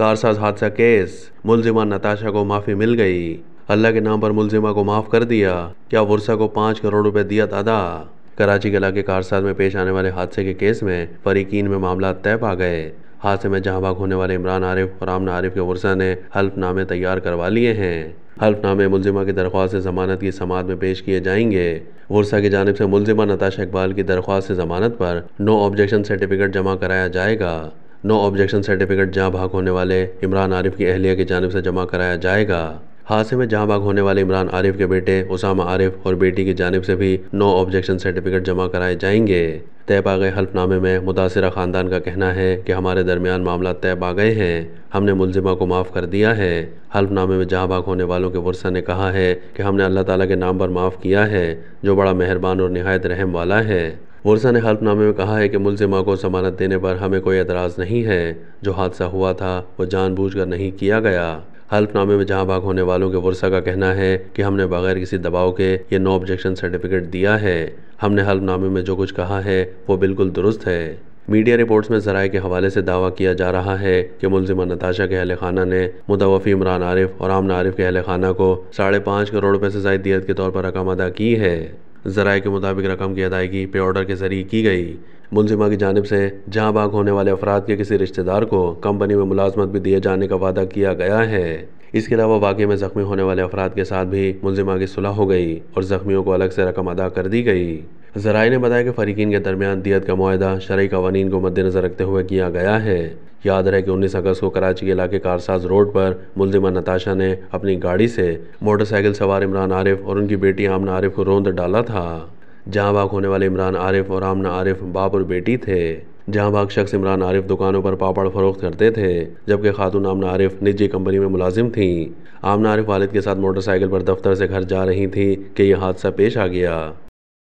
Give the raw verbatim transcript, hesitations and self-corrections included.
कारसाज हादसा केस, मुलजिमा नताशा को माफ़ी मिल गई। अल्लाह के नाम पर मुलजिमा को माफ़ कर दिया। क्या वर्षा को पाँच करोड़ रुपए दियत अदा। कराची के इलाके कारसाज में पेश आने वाले हादसे के केस में फरीकीन में मामला तय पा गए। हादसे में जहां भाग होने वाले इमरान आरिफ और आमना आरिफ के वर्षा ने हल्फनामे तैयार करवा लिए हैं। हल्फनामे मुलजिमा की दरख्वास्त से जमानत की समाअत में पेश किए जाएंगे। वर्षा की जानिब से मुलजिमा नताशा इकबाल की दरख्वास्त से जमानत पर नो ऑब्जेक्शन सर्टिफिकेट जमा कराया जाएगा। नो ऑब्जेक्शन सर्टिफिकेट जहां भाग होने वाले इमरान आरिफ की अहलिया की जानिब से जमा कराया जाएगा। हादसे में जहां भाग होने वाले इमरान आरिफ के बेटे उसामा आरिफ और बेटी की जानिब से भी नो ऑब्जेक्शन सर्टिफिकेट जमा कराए जाएंगे। तय पा गए हल्फनामे में मुतासिरा खानदान का कहना है कि हमारे दरमियान मामला तय पा गए हैं, हमने मुलजिमा को माफ़ कर दिया है। हल्फनामे में जहां भाग होने वालों के वर्षा ने कहा है कि हमने अल्लाह ताला के नाम पर माफ़ किया है, जो बड़ा मेहरबान और निहायत रहम वाला है। वर्षा ने हल्फनामे में कहा है कि मुलजिमा को जमानत देने पर हमें कोई एतराज़ नहीं है। जो हादसा हुआ था वो जानबूझकर नहीं किया गया। हल्फनामे में जहां भाग होने वालों के वर्षा का कहना है कि हमने बगैर किसी दबाव के ये नो ऑब्जेक्शन सर्टिफिकेट दिया है। हमने हल्फनामे में जो कुछ कहा है वो बिल्कुल दुरुस्त है। मीडिया रिपोर्ट्स में ज़राए के हवाले से दावा किया जा रहा है कि मुलजिमा नताशा के अहल खाना ने मुतवफ़ी इमरान आरिफ और आमना आरिफ के अहल खाना को साढ़े पाँच करोड़ रुपए से ज़ायद दियत के तौर पर रकम अदा की है। ज़राए के मुताबिक रकम की अदायगी पे ऑर्डर के ज़रिए की गई। मुलजिमा की जानिब से जहां भाग होने वाले अफराद के किसी रिश्तेदार को कंपनी में मुलाजमत भी दिए जाने का वादा किया गया है। इसके अलावा वाक़े में ज़ख्मी होने वाले अफराद के साथ भी मुलजिमा की सुलह हो गई और ज़ख्मियों को अलग से रकम अदा कर दी गई। ज़राए ने बताया कि फ़रीकीन के दरमियान दियत का मुआहदा शरई कवानीन को मद्देनज़र रखते हुए किया गया है। याद रहे कि उन्नीस अगस्त को कराची के इलाके कारसाज रोड पर मुलजिमा नताशा ने अपनी गाड़ी से मोटरसाइकिल सवार इमरान आरिफ और उनकी बेटी आमना आरिफ को रौंद डाला था। जहां भाग होने वाले इमरान आरिफ और आमना आरिफ बाप और बेटी थे। जहां भाग शख्स इमरान आरिफ दुकानों पर पापड़ फरोख्त करते थे, जबकि खातून आमना आरिफ निजी कंपनी में मुलाजिम थीं। आमना आरिफ वालिद के साथ मोटरसाइकिल पर दफ्तर से घर जा रही थी कि यह हादसा पेश आ गया।